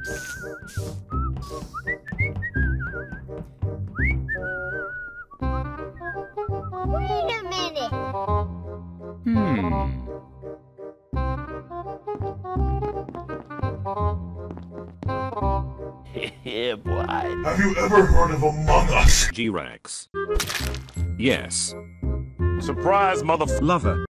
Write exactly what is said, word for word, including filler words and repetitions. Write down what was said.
Wait a minute. Hmm. Yeah, boy. Have you ever heard of Among Us? G-Rex. Yes. Surprise, motherfucker. Lover.